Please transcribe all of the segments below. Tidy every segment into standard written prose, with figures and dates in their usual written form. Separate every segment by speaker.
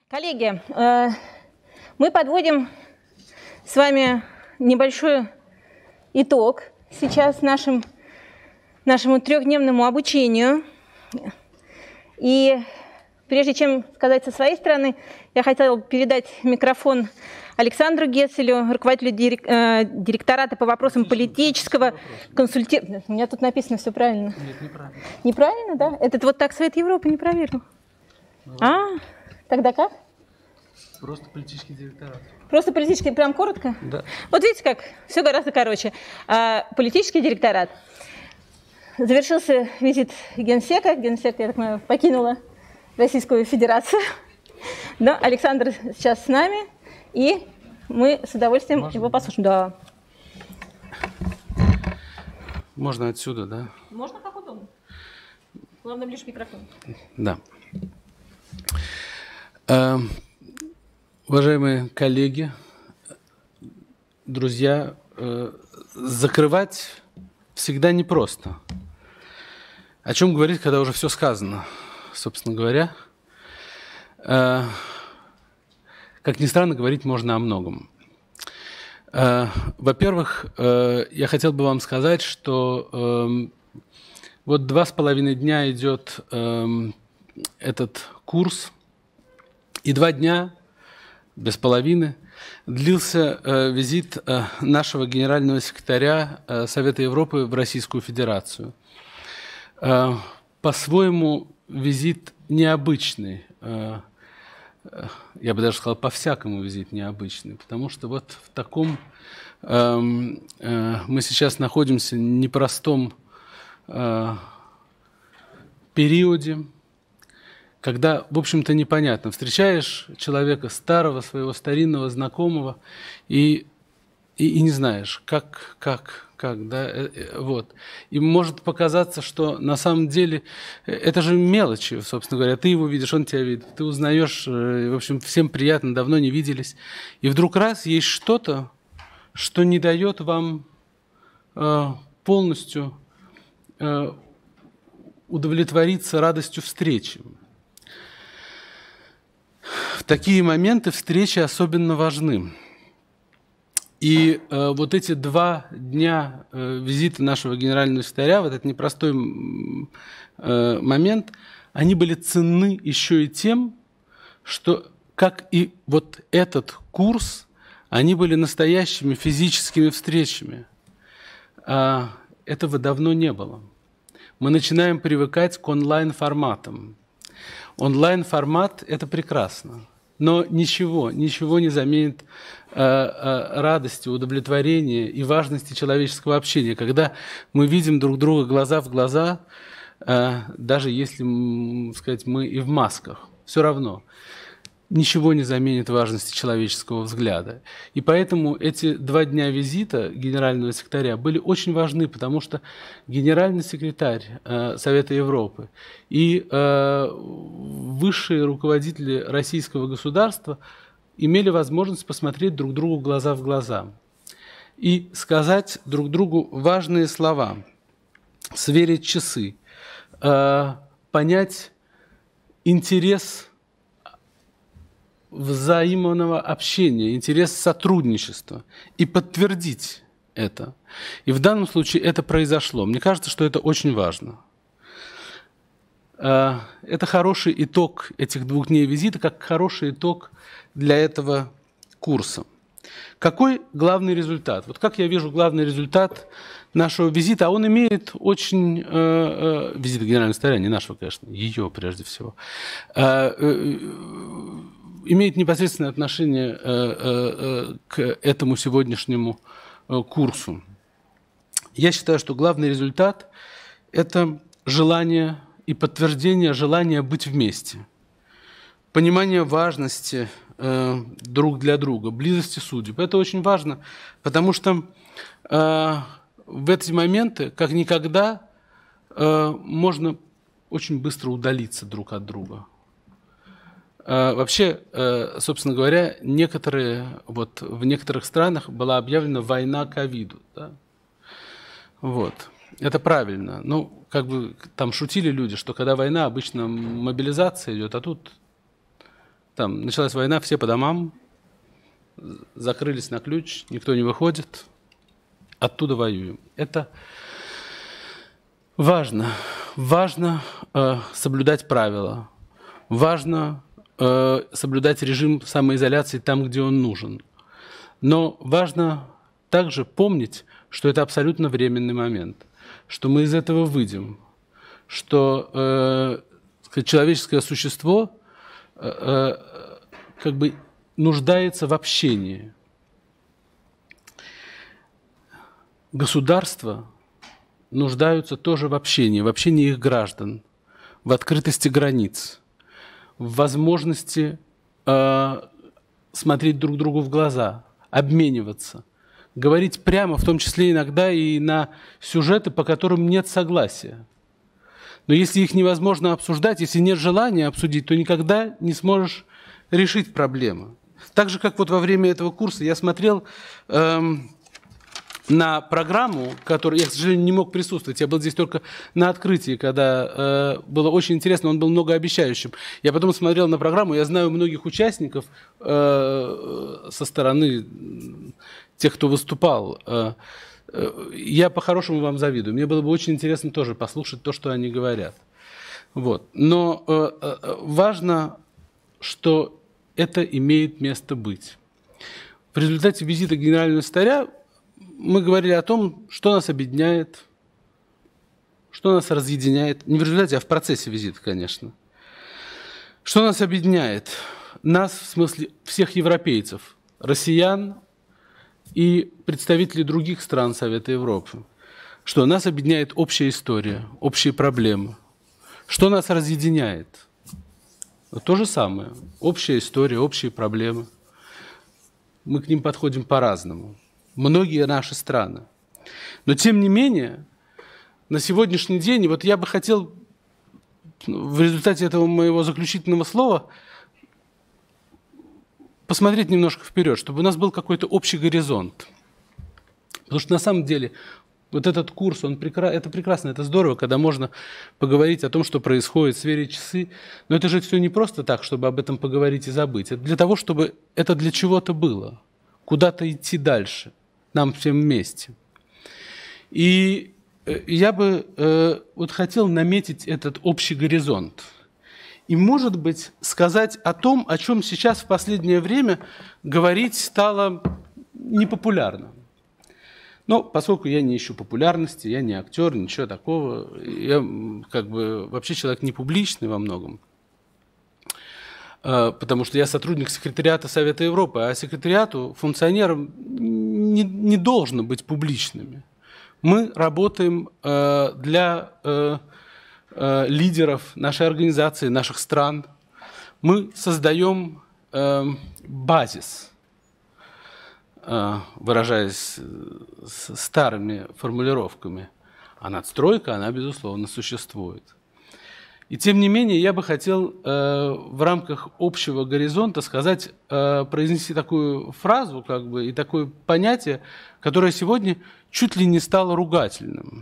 Speaker 1: Коллеги, мы подводим с вами небольшой итог сейчас нашему трехдневному обучению. И прежде чем сказать со своей стороны, я хотела передать микрофон Александру Гецелю, руководителю директората по вопросам политического консультирования. У меня тут написано все правильно.
Speaker 2: Нет, неправильно.
Speaker 1: Неправильно, да? Этот вот так Совет Европы не проверил. Тогда как?
Speaker 2: Просто политический директорат.
Speaker 1: Просто политический, прям коротко?
Speaker 2: Да.
Speaker 1: Вот видите как, все гораздо короче. Политический директорат. Завершился визит Генсека. Генсек, я так понимаю, покинула Российскую Федерацию. Но Александр сейчас с нами, и мы с удовольствием его послушаем. Да.
Speaker 2: Можно отсюда, да?
Speaker 1: Можно как удобно. Главное, лишь микрофон.
Speaker 2: Да. Уважаемые коллеги, друзья, закрывать всегда непросто. О чем говорить, когда уже все сказано, собственно говоря. Как ни странно, говорить можно о многом. Во-первых, я хотел бы вам сказать, что вот 2,5 дня идет этот курс, и 2 дня без половины длился визит нашего генерального секретаря Совета Европы в Российскую Федерацию. По-своему визит необычный. Я бы даже сказал, по-всякому визит необычный, потому что вот в таком мы сейчас находимся в непростом периоде, когда, в общем-то, непонятно. Встречаешь человека старого, своего старинного знакомого, и не знаешь, как, да, вот. И может показаться, что на самом деле это же мелочи, собственно говоря. Ты его видишь, он тебя видит, ты узнаешь, в общем, всем приятно, давно не виделись. И вдруг раз есть что-то, что не дает вам полностью удовлетвориться радостью встречи. В такие моменты встречи особенно важны. И вот эти 2 дня визита нашего генерального секретаря в этот непростой момент, они были ценны еще и тем, что, как и вот этот курс, они были настоящими физическими встречами. Этого давно не было. Мы начинаем привыкать к онлайн-форматам. Онлайн-формат – это прекрасно, но ничего не заменит радости, удовлетворения и важности человеческого общения, когда мы видим друг друга глаза в глаза, даже если, сказать, мы и в масках, все равно. Ничего не заменит важности человеческого взгляда. И поэтому эти 2 дня визита генерального секретаря были очень важны, потому что генеральный секретарь Совета Европы и высшие руководители российского государства имели возможность посмотреть друг другу глаза в глаза и сказать друг другу важные слова, сверить часы, понять интерес взаимного общения, интерес сотрудничества и подтвердить это. И в данном случае это произошло. Мне кажется, что это очень важно. Это хороший итог этих 2 дней визита, как хороший итог для этого курса. Какой главный результат? Вот как я вижу главный результат нашего визита, а он имеет очень... визита генерального секретаря, не нашего, конечно, ее прежде всего, имеет непосредственное отношение к этому сегодняшнему курсу. Я считаю, что главный результат – это желание и подтверждение желания быть вместе, понимание важности друг для друга, близости судеб. Это очень важно, потому что в эти моменты, как никогда, можно очень быстро удалиться друг от друга. Вообще, собственно говоря, в некоторых странах была объявлена война ковиду. Да? Вот. Это правильно. Ну, как бы там шутили люди, что когда война, обычно мобилизация идет, а тут там началась война, все по домам, закрылись на ключ, никто не выходит, оттуда воюем. Это важно. Важно соблюдать правила, важно соблюдать режим самоизоляции там, где он нужен. Но важно также помнить, что это абсолютно временный момент, что мы из этого выйдем, что человеческое существо как бы нуждается в общении. Государства нуждаются тоже в общении их граждан, в открытости границ, в возможности смотреть друг другу в глаза, обмениваться, говорить прямо, в том числе иногда и на сюжеты, по которым нет согласия. Но если их невозможно обсуждать, если нет желания обсудить, то никогда не сможешь решить проблемы. Так же, как вот во время этого курса я смотрел на программу, которой я, к сожалению, не мог присутствовать. Я был здесь только на открытии, когда было очень интересно, он был многообещающим. Я потом смотрел на программу, я знаю многих участников со стороны тех, кто выступал. Я по-хорошему вам завидую. Мне было бы очень интересно тоже послушать то, что они говорят. Вот. Но важно, что это имеет место быть. В результате визита генерального секретаря мы говорили о том, что нас объединяет, что нас разъединяет. Не в результате, а в процессе визита, конечно. Что нас объединяет? Нас, в смысле всех европейцев, россиян и представителей других стран Совета Европы. Что нас объединяет общая история, общие проблемы. Что нас разъединяет? То же самое. Общая история, общие проблемы. Мы к ним подходим по-разному. Многие наши страны. Но, тем не менее, на сегодняшний день, вот я бы хотел в результате этого моего заключительного слова посмотреть немножко вперед, чтобы у нас был какой-то общий горизонт. Потому что на самом деле вот этот курс, это прекрасно, это здорово, когда можно поговорить о том, что происходит, сверить часы. Но это же все не просто так, чтобы об этом поговорить и забыть. Это для того, чтобы это для чего-то было. Куда-то идти дальше. Нам всем вместе. И я бы вот хотел наметить этот общий горизонт. И, может быть, сказать о том, о чем сейчас в последнее время говорить стало непопулярно. Но поскольку я не ищу популярности, я не актер, ничего такого, я как бы вообще человек не публичный во многом, потому что я сотрудник секретариата Совета Европы, а секретариату, функционерам не должно быть публичными. Мы работаем для лидеров нашей организации, наших стран. Мы создаем базис, выражаясь старыми формулировками. А надстройка, она, безусловно, существует. И тем не менее, я бы хотел в рамках общего горизонта сказать, произнести такую фразу как бы, и такое понятие, которое сегодня чуть ли не стало ругательным.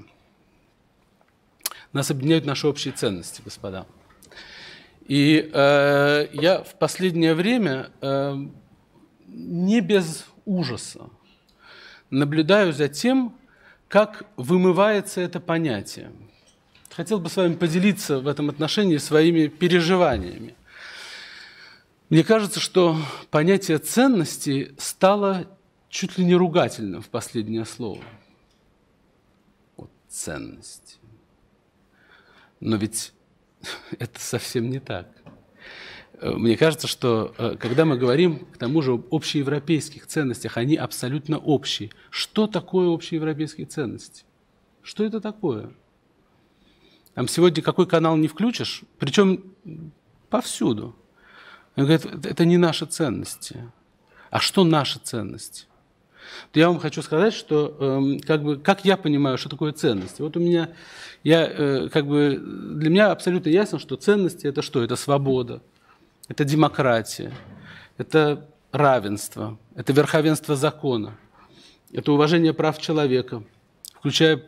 Speaker 2: Нас объединяют наши общие ценности, господа. И я в последнее время не без ужаса наблюдаю за тем, как вымывается это понятие. Хотел бы с вами поделиться в этом отношении своими переживаниями. Мне кажется, что понятие ценности стало чуть ли не ругательным в последнее слово. Вот, ценности. Но ведь это совсем не так. Мне кажется, что когда мы говорим, к тому же, об общеевропейских ценностях, они абсолютно общие. Что такое общеевропейские ценности? Что это такое? Там сегодня какой канал не включишь, причем повсюду. Он говорит, это не наши ценности. А что наши ценности? Я вам хочу сказать, что как я понимаю, что такое ценности. Вот у меня, для меня абсолютно ясно, что ценности – это что? Это свобода, это демократия, это равенство, это верховенство закона, это уважение прав человека, включая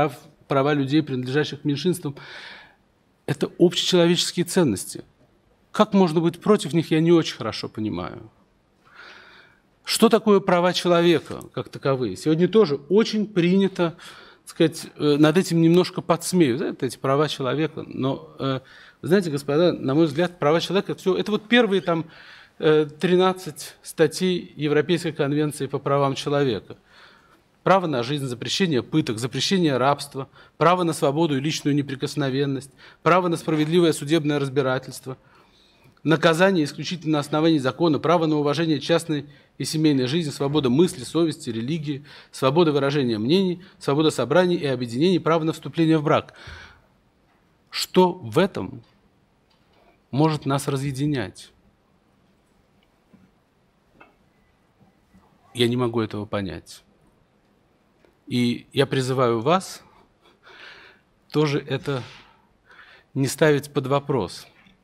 Speaker 2: права людей, принадлежащих меньшинствам. Это общечеловеческие ценности. как можно быть против них, я не очень хорошо понимаю. Что такое права человека, как таковые? Сегодня тоже очень принято, так сказать, над этим немножко подсмеивать, эти права человека. Но, вы знаете, господа, на мой взгляд, права человека, это вот первые там 13 статей Европейской конвенции по правам человека. Право на жизнь, запрещение пыток, запрещение рабства, право на свободу и личную неприкосновенность, право на справедливое судебное разбирательство, наказание исключительно на основании закона, право на уважение частной и семейной жизни, свобода мысли, совести, религии, свобода выражения мнений, свобода собраний и объединений, право на вступление в брак. Что в этом может нас разъединять? Я не могу этого понять. И я призываю вас тоже это не ставить под вопрос.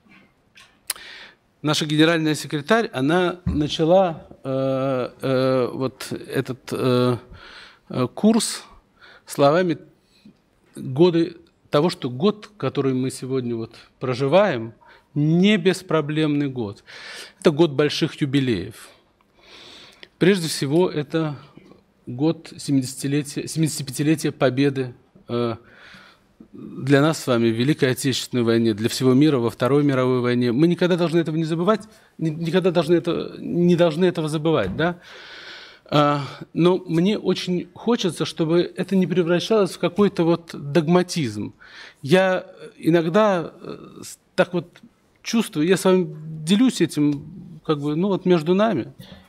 Speaker 2: Наша генеральная секретарь, она начала вот этот курс словами годы того, что год, который мы сегодня вот проживаем, не беспроблемный год. Это год больших юбилеев. Прежде всего, это год 75-летия победы для нас с вами в Великой Отечественной войне, для всего мира во Второй мировой войне. Мы никогда должны этого не забывать, никогда не должны этого забывать. Да? Но мне очень хочется, чтобы это не превращалось в какой-то вот догматизм. Я иногда так вот чувствую, я с вами делюсь этим как бы, ну вот между нами.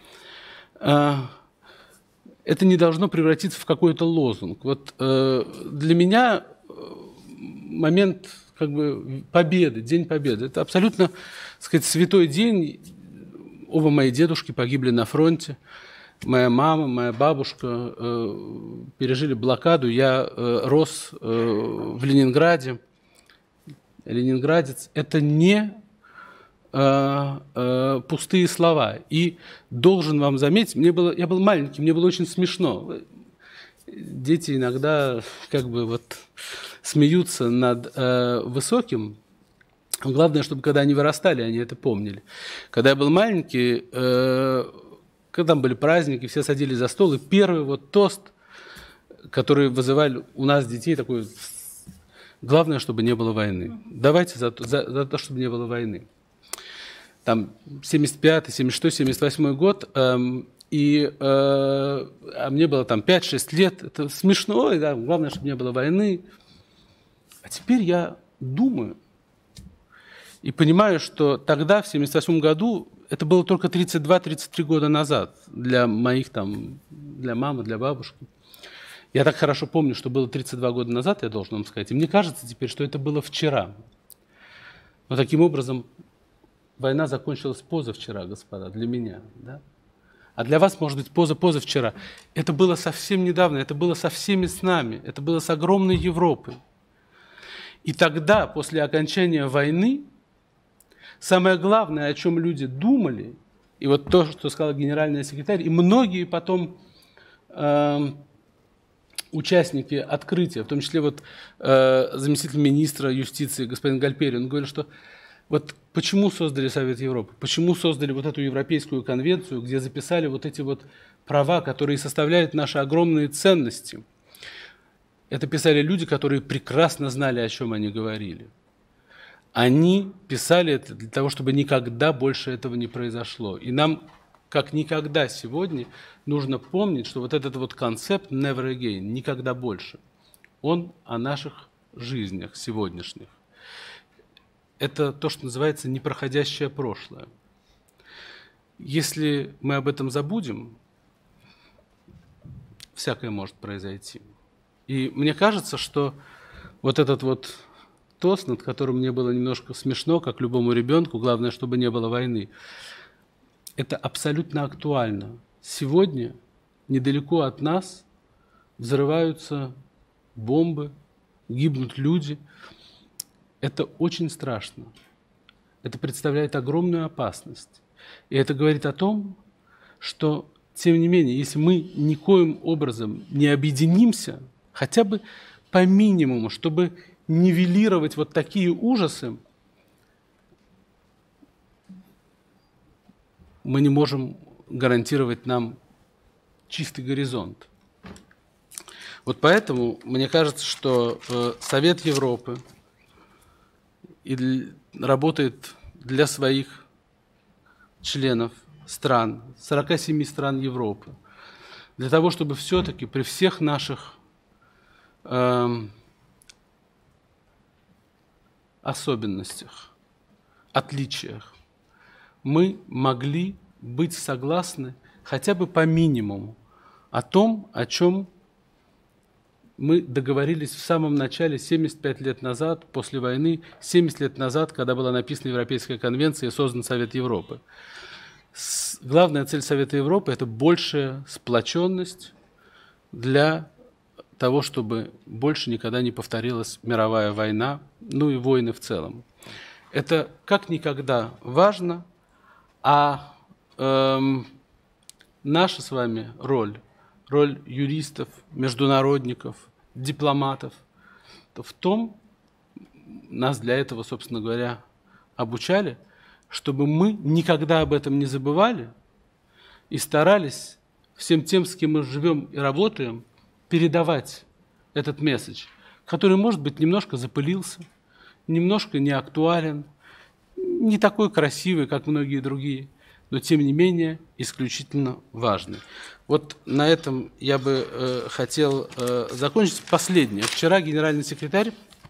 Speaker 2: Это не должно превратиться в какой-то лозунг. Вот для меня момент как бы победы, День Победы, это абсолютно, так сказать, святой день. Оба мои дедушки погибли на фронте. Моя мама, моя бабушка пережили блокаду. Я рос в Ленинграде. Ленинградец – это не пустые слова. И должен вам заметить, я был маленький, мне было очень смешно. Дети иногда как бы вот смеются над высоким. Главное, чтобы когда они вырастали, они это помнили. Когда я был маленький, когда там были праздники, все садились за стол, и первый вот тост, который вызывали у нас детей, такой: главное, чтобы не было войны. Давайте за то, чтобы не было войны. Там 75-й, 76-й, 78-й год, а мне было там 5-6 лет, это смешно, да, главное, чтобы не было войны. А теперь я думаю и понимаю, что тогда, в 78 году, это было только 32-33 года назад для моих там, для мамы, для бабушки. Я так хорошо помню, что было 32 года назад, я должен вам сказать, и мне кажется теперь, что это было вчера. Но таким образом война закончилась позавчера, господа, для меня, да? А для вас, может быть, позавчера. Это было совсем недавно, это было со всеми с нами, это было с огромной Европой. И тогда, после окончания войны, самое главное, о чем люди думали, и вот то, что сказала генеральная секретарь, и многие потом участники открытия, в том числе вот заместитель министра юстиции господин Гальпери, он говорил, что вот почему создали Совет Европы, почему создали вот эту Европейскую конвенцию, где записали вот эти вот права, которые составляют наши огромные ценности. Это писали люди, которые прекрасно знали, о чем они говорили. Они писали это для того, чтобы никогда больше этого не произошло. И нам, как никогда сегодня, нужно помнить, что вот этот вот концепт «never again», никогда больше, он о наших жизнях сегодняшних. Это то, что называется непроходящее прошлое. Если мы об этом забудем, всякое может произойти. И мне кажется, что вот этот вот тост, над которым мне было немножко смешно, как любому ребенку, главное, чтобы не было войны, это абсолютно актуально. Сегодня недалеко от нас взрываются бомбы, гибнут люди. Это очень страшно. Это представляет огромную опасность. И это говорит о том, что, тем не менее, если мы никоим образом не объединимся, хотя бы по минимуму, чтобы нивелировать вот такие ужасы, мы не можем гарантировать нам чистый горизонт. Вот поэтому мне кажется, что Совет Европы работает для своих членов стран, 47 стран Европы, для того, чтобы все-таки при всех наших особенностях, отличиях, мы могли быть согласны хотя бы по минимуму о том, о чем мы договорились в самом начале, 75 лет назад, после войны, 70 лет назад, когда была написана Европейская конвенция и создан Совет Европы. Главная цель Совета Европы – это большая сплоченность для того, чтобы больше никогда не повторилась мировая война, ну и войны в целом. Это как никогда важно, а наша с вами роль юристов, международников, дипломатов, в том, нас для этого, собственно говоря, обучали, чтобы мы никогда об этом не забывали и старались всем тем, с кем мы живем и работаем, передавать этот месседж, который, может быть, немножко запылился, немножко не актуален, не такой красивый, как многие другие, но, тем не менее, исключительно важный. Вот на этом я бы хотел закончить. Последнее. Вчера генеральный секретарь,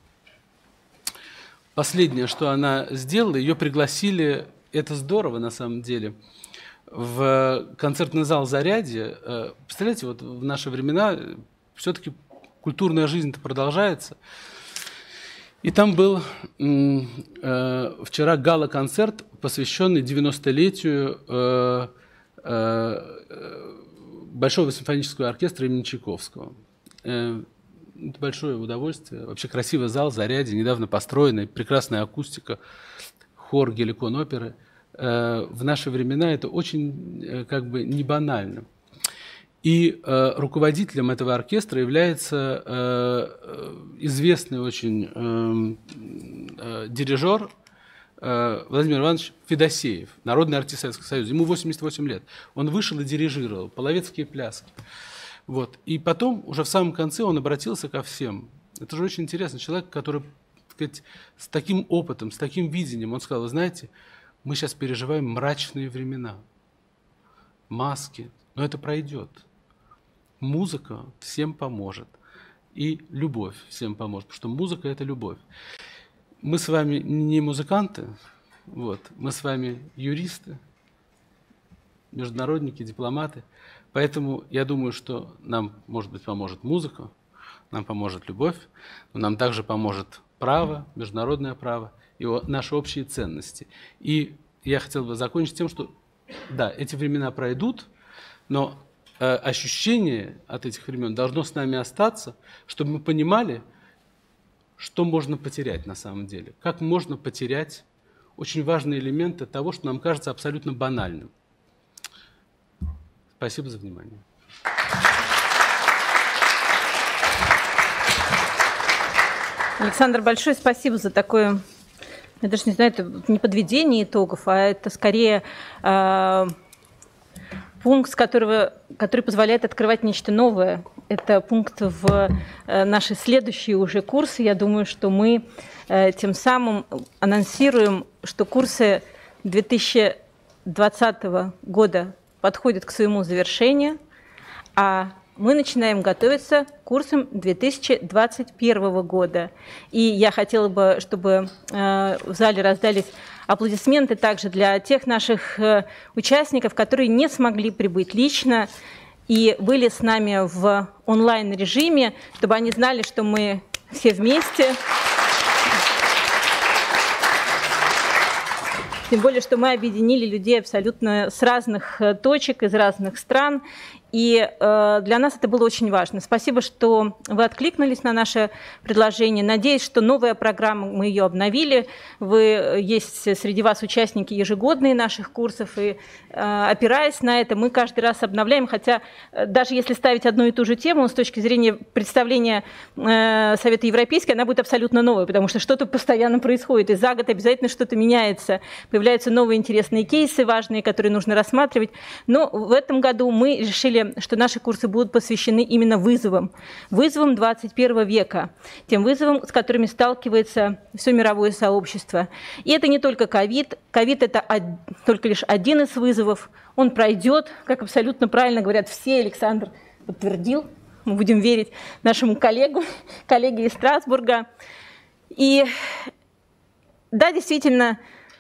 Speaker 2: последнее, что она сделала, ее пригласили, это здорово на самом деле, в концертный зал «Зарядье». Представляете, вот в наши времена все-таки культурная жизнь-то продолжается. И там был вчера гала-концерт, посвященный 90-летию Большого симфонического оркестра имени Чайковского. Это большое удовольствие. Вообще красивый зал, «Зарядье», недавно построенный, прекрасная акустика, хор Геликон оперы. В наши времена это очень как бы не банально. И руководителем этого оркестра является известный очень дирижер Владимир Иванович Федосеев, народный артист Советского Союза. Ему 88 лет. Он вышел и дирижировал половецкие пляски. Вот. И потом, уже в самом конце, он обратился ко всем. Это же очень интересный человек, который, так сказать, с таким опытом, с таким видением, он сказал: вы знаете, мы сейчас переживаем мрачные времена, маски, но это пройдет. Музыка всем поможет. И любовь всем поможет, потому что музыка – это любовь. Мы с вами не музыканты, вот, мы с вами юристы, международники, дипломаты. Поэтому я думаю, что нам, может быть, поможет музыка, нам поможет любовь, но нам также поможет право, международное право и наши общие ценности. И я хотел бы закончить тем, что, да, эти времена пройдут, но ощущение от этих времен должно с нами остаться, чтобы мы понимали, что можно потерять на самом деле, как можно потерять очень важные элементы того, что нам кажется абсолютно банальным. Спасибо за внимание.
Speaker 1: Александр, большое спасибо за такое, я даже не знаю, это не подведение итогов, а это скорее пункт, который позволяет открывать нечто новое. Это пункт в наши следующие уже курсы. Я думаю, что мы тем самым анонсируем, что курсы 2020 года подходят к своему завершению, а мы начинаем готовиться к курсам 2021 года. И я хотела бы, чтобы в зале раздались аплодисменты также для тех наших участников, которые не смогли прибыть лично и были с нами в онлайн-режиме, чтобы они знали, что мы все вместе. Тем более, что мы объединили людей абсолютно с разных точек, из разных стран. И для нас это было очень важно. Спасибо, что вы откликнулись на наше предложение. Надеюсь, что новая программа, мы ее обновили. Есть среди вас участники ежегодные наших курсов. И опираясь на это, мы каждый раз обновляем. Хотя даже если ставить одну и ту же тему, с точки зрения представления Совета Европейского, она будет абсолютно новая, потому что что-то постоянно происходит. И за год обязательно что-то меняется. Появляются новые интересные кейсы важные, которые нужно рассматривать. Но в этом году мы решили, что наши курсы будут посвящены именно вызовам 21 века, тем вызовам, с которыми сталкивается все мировое сообщество. И это не только ковид. Ковид – это только лишь один из вызовов. Он пройдет, как абсолютно правильно говорят все, Александр подтвердил, мы будем верить нашему коллеге из Страсбурга. И да, действительно,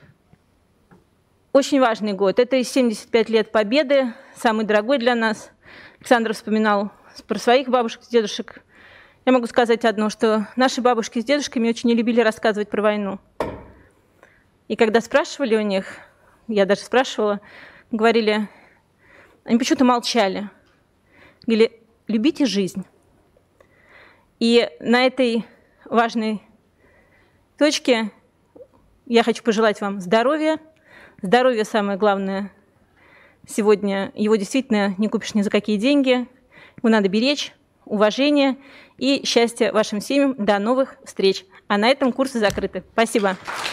Speaker 1: очень важный год. Это и 75 лет Победы, самый дорогой для нас. Александр вспоминал про своих бабушек и дедушек. Я могу сказать одно, что наши бабушки с дедушками очень не любили рассказывать про войну. И когда спрашивали у них, я даже спрашивала, говорили, они почему-то молчали. Говорили, любите жизнь. И на этой важной точке я хочу пожелать вам здоровья. Здоровье самое главное сегодня. Его действительно не купишь ни за какие деньги. Его надо беречь, уважение и счастья вашим семьям. До новых встреч. А на этом курсы закрыты. Спасибо.